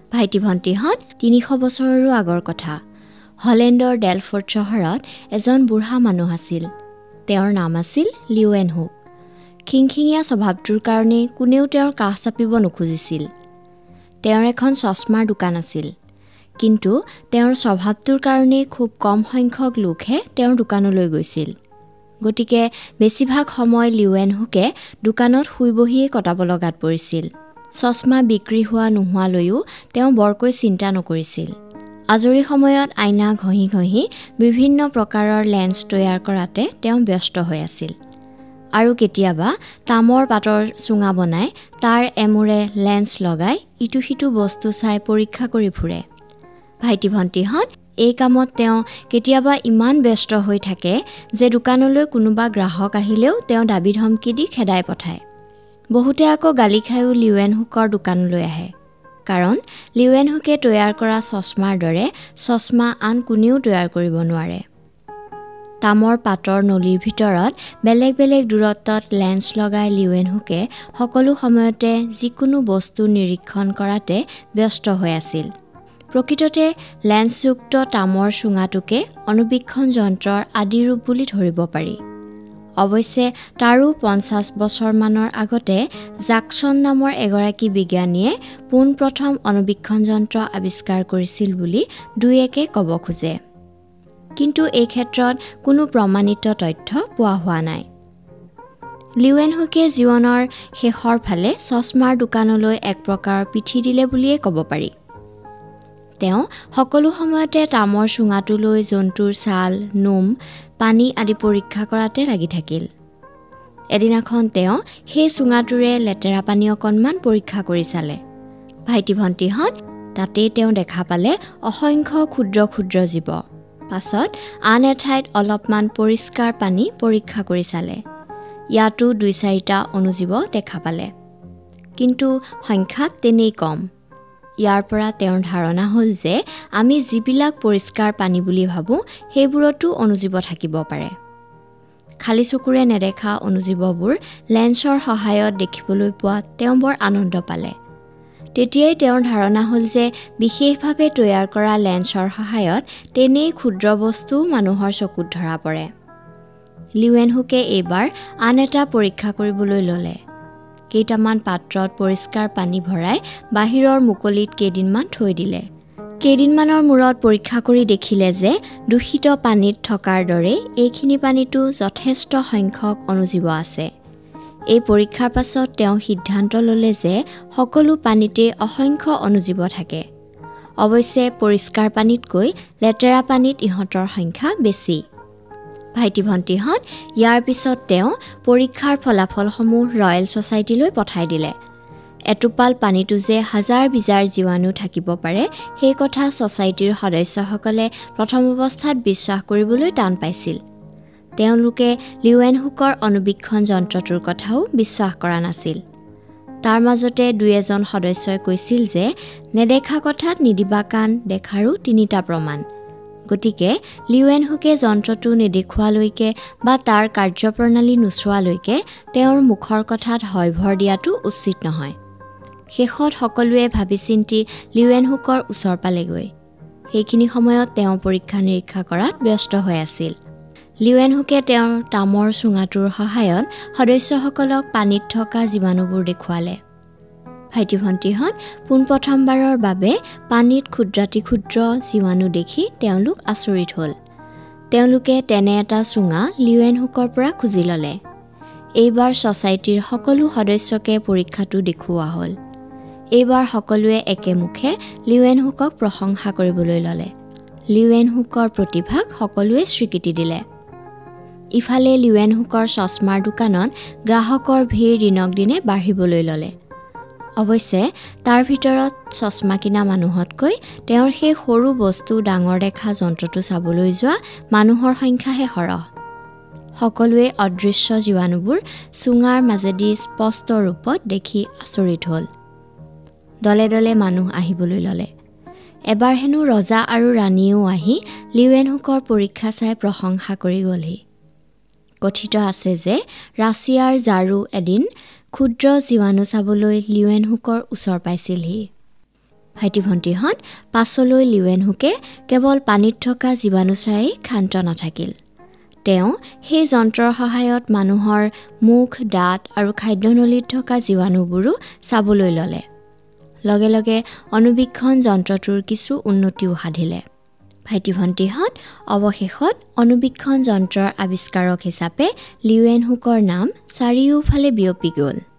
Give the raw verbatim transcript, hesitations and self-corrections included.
ভাইটি ভণ্টিহঁত তিনিশ বছৰৰো আগৰ কথা। হলেণ্ডৰ ডেলফৰ্ড চহৰত এজন বুঢ়া মানুহ আছিল। তেওঁৰ নাম আছিল লিউৱেনহুক। খিংখিঙীয়া স্বভাৱটোৰ কাৰণে কোনেও তেওঁৰ কাষ চাপিব নোখুজিছিল। তেওঁৰ এখন চশমাৰ দোকান আছিল, কিন্তু তেওঁৰ স্বভাৱটোৰ কাৰণে খুব কম সংখ্যক লোকহে তেওঁৰ দোকানলৈ গৈছিল। গতিকে বেছিভাগ সময় লিউৱেনহুকে দোকানত শুই বহিয়ে কটাব লগাত পৰিছিল। চশমা বিক্ৰী হোৱা নোহোৱালৈও তেওঁ বৰকৈ চিন্তা নকৰিছিল। আজৰি সময়ত আইনা ঘঁহি ঘঁহি বিভিন্ন প্ৰকাৰৰ লেন্স তৈয়াৰ কৰাতে তেওঁ ব্যস্ত হৈ আছিল। আৰু কেতিয়াবা তামৰ পাতৰ চুঙা বনাই তাৰ এমূৰে লেন্স লগাই ইটো সিটো বস্তু চাই পৰীক্ষা কৰি ফুৰে। ভাইটি ভণ্টিহঁত এই কামত তেওঁ কেতিয়াবা ইমান ব্যস্ত হৈ থাকে যে দোকানলৈ কোনোবা গ্ৰাহক আহিলেও তেওঁ দাবী ধমকি দি খেদাই পঠায়। বহুতে আকৌ গালি খায়ো লিউৱেনহুকৰ দোকানলৈ আহে, কাৰণ লিউৱেনহুকে তৈয়াৰ কৰা চশমাৰ দৰে চশমা আন কোনেও তৈয়াৰ কৰিব নোৱাৰে। তামৰ পাতৰ নলীৰ ভিতৰত বেলেগ বেলেগ দূৰত্বত লেন্স লগাই লিউৱেনহুকে সকলো সময়তে যিকোনো বস্তু নিৰীক্ষণ কৰাতে ব্যস্ত হৈ আছিল। প্ৰকৃততে লেন্সযুক্ত তামৰ চুঙাটোকে অনুবীক্ষণ যন্ত্ৰৰ আদি ৰূপ বুলি ধৰিব পাৰি। অৱশ্যে তাৰো পঞ্চাছ বছৰমানৰ আগতে জাকচন নামৰ এগৰাকী বিজ্ঞানীয়ে পোনপ্ৰথম অনুবীক্ষণ যন্ত্ৰ আৱিষ্কাৰ কৰিছিল বুলি দুই একে ক'ব খোজে। কিন্তু এই ক্ষেত্ৰত কোনো প্ৰমাণিত তথ্য পোৱা হোৱা নাই। লিউৱেনহুকে জীৱনৰ শেষৰ ফালে চশমাৰ দোকানলৈ এক প্ৰকাৰ পিঠি দিলে বুলিয়ে ক'ব পাৰি। তেওঁ সকলো সময়তে তামৰ চুঙাটোলৈ জন্তুৰ ছাল, নোম, পানী আদি পৰীক্ষা কৰাতে লাগি থাকিল। এদিনাখন তেওঁ সেই চুঙাটোৰে লেতেৰা পানী অকণমান পৰীক্ষা কৰি চালে। ভাইটি ভণ্টিহঁত তাতেই তেওঁ দেখা পালে অসংখ্য ক্ষুদ্ৰ ক্ষুদ্ৰ জীৱ। পাছত আন এঠাইত অলপমান পৰিষ্কাৰ পানী পৰীক্ষা কৰি চালে। ইয়াতো দুই চাৰিটা অণুজীৱ দেখা পালে, কিন্তু সংখ্যাত তেনেই কম। ইয়াৰ পৰা তেওঁৰ ধাৰণা হ'ল যে আমি যিবিলাক পৰিষ্কাৰ পানী বুলি ভাবোঁ সেইবোৰতো অণুজীৱ থাকিব পাৰে। খালী চকুৰে নেদেখা অণুজীৱবোৰ লেন্সৰ সহায়ত দেখিবলৈ পোৱাত তেওঁ বৰ আনন্দ পালে। তেতিয়াই তেওঁৰ ধাৰণা হ'ল যে বিশেষভাৱে তৈয়াৰ কৰা লেন্সৰ সহায়ত তেনেই ক্ষুদ্ৰ বস্তুও মানুহৰ চকুত ধৰা পৰে। লিউৱেনহুকে এইবাৰ আন এটা পৰীক্ষা কৰিবলৈ ল'লে। কেইটামান পাত্ৰত পৰিষ্কাৰ পানী ভৰাই বাহিৰৰ মুকলিত কেইদিনমান থৈ দিলে। কেইদিনমানৰ মূৰত পৰীক্ষা কৰি দেখিলে যে দূষিত পানীত থকাৰ দৰে এইখিনি পানীতো যথেষ্ট সংখ্যক অণুজীৱ আছে। এই পৰীক্ষাৰ পাছত তেওঁ সিদ্ধান্ত ল'লে যে সকলো পানীতে অসংখ্য অণুজীৱ থাকে। অৱশ্যে পৰিষ্কাৰ পানীতকৈ লেতেৰা পানীত ইহঁতৰ সংখ্যা বেছি। ভাইটি ভণ্টিহঁত ইয়াৰ পিছত তেওঁ পৰীক্ষাৰ ফলাফলসমূহ ৰয়েল ছ'চাইটিলৈ পঠাই দিলে। এটোপাল পানীটো যে হাজাৰ বিজাৰ জীৱাণু থাকিব পাৰে সেই কথা ছ'চাইটিৰ সদস্যসকলে প্ৰথম অৱস্থাত বিশ্বাস কৰিবলৈ টান পাইছিল। তেওঁলোকে লিউৱেনহুকৰ অনুবীক্ষণ যন্ত্ৰটোৰ কথাও বিশ্বাস কৰা নাছিল। তাৰ মাজতে দুই এজন সদস্যই কৈছিল যে নেদেখা কথাত নিদিবা কাণ, দেখাৰো তিনিটা প্ৰমাণ। গতিকে লিউৱেনহুকে যন্ত্ৰটো নেদেখুৱালৈকে বা তাৰ কাৰ্যপ্ৰণালী নোচোৱালৈকে তেওঁৰ মুখৰ কথাত হয় ভৰ দিয়াটো উচিত নহয়। শেষত সকলোৱে ভাবি চিন্তি লিউৱেনহুকৰ ওচৰ পালেগৈ। সেইখিনি সময়ত তেওঁ পৰীক্ষা নিৰীক্ষা কৰাত ব্যস্ত হৈ আছিল। লিউৱেনহুকে তেওঁৰ তামৰ চুঙাটোৰ সহায়ত সদস্যসকলক পানীত থকা জীৱাণুবোৰ দেখুৱালে। ভাইটি ভণ্টিহঁত পোনপ্ৰথমবাৰৰ বাবে পানীত ক্ষুদ্ৰাতি ক্ষুদ্ৰ জীৱাণু দেখি তেওঁলোক আচৰিত হ'ল। তেওঁলোকে তেনে এটা চুঙা লিউৱেনহুকৰ পৰা খুজি ল'লে। এইবাৰ ছ'চাইটিৰ সকলো সদস্যকে পৰীক্ষাটো দেখুওৱা হ'ল। এইবাৰ সকলোৱে একেমুখে লিউৱেনহুকক প্ৰশংসা কৰিবলৈ ল'লে। লিউৱেনহুকৰ প্ৰতিভাক সকলোৱে স্বীকৃতি দিলে। ইফালে লিউৱেনহুকৰ চশমাৰ দোকানত গ্ৰাহকৰ ভিৰ দিনক দিনে বাঢ়িবলৈ ল'লে। অৱশ্যে তাৰ ভিতৰত চশমা কিনা মানুহতকৈ তেওঁৰ সেই সৰু বস্তু ডাঙৰ দেখা যন্ত্ৰটো চাবলৈ যোৱা মানুহৰ সংখ্যাহে সৰহ। সকলোৱে অদৃশ্য জীৱাণুবোৰ চুঙাৰ মাজেদি স্পষ্ট ৰূপত দেখি আচৰিত হ'ল। দলে দলে মানুহ আহিবলৈ ল'লে। এবাৰ হেনো ৰজা আৰু ৰাণীয়েও আহি লিউৱেনহুকৰ পৰীক্ষা চাই প্ৰশংসা কৰি গ'লহি। কথিত আছে যে ৰাছিয়াৰ জাৰো এদিন ক্ষুদ্ৰ জীৱাণু চাবলৈ লিউৱেনহুকৰ ওচৰ পাইছিলহি। ভাইটি ভণ্টিহঁত পাছলৈ লিউএনহুকে কেৱল পানীত থকা জীৱাণু চাই ক্ষান্ত নাথাকিল। তেওঁ সেই যন্ত্ৰৰ সহায়ত মানুহৰ মুখ, দাঁত আৰু খাদ্যনলীত থকা জীৱাণুবোৰো চাবলৈ ল'লে। লগে লগে অনুবীক্ষণ যন্ত্ৰটোৰ কিছু উন্নতিও সাধিলে। ভাইটি ভণ্টিহঁত অৱশেষত অনুবীক্ষণ যন্ত্ৰৰ আৱিষ্কাৰক হিচাপে লিউএনহুকৰ নাম চাৰিওফালে বিয়পি গ'ল।